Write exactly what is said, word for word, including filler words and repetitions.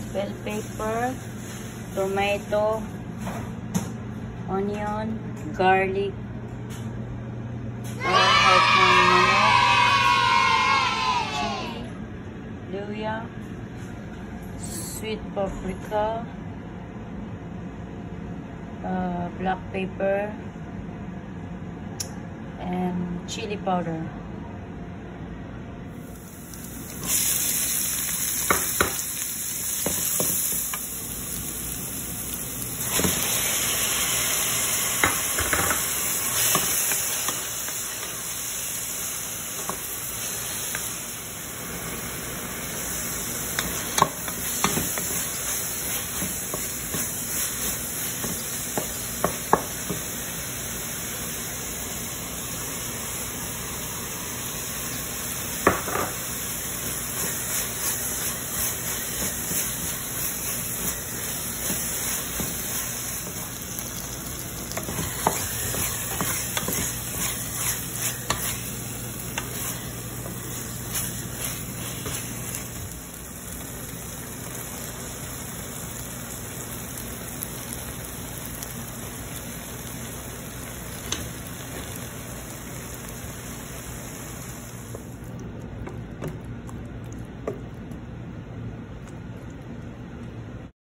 bell pepper, tomato, onion, garlic, uh, heart ng manok, chili, luya, sweet paprika, uh, black pepper, and chili powder.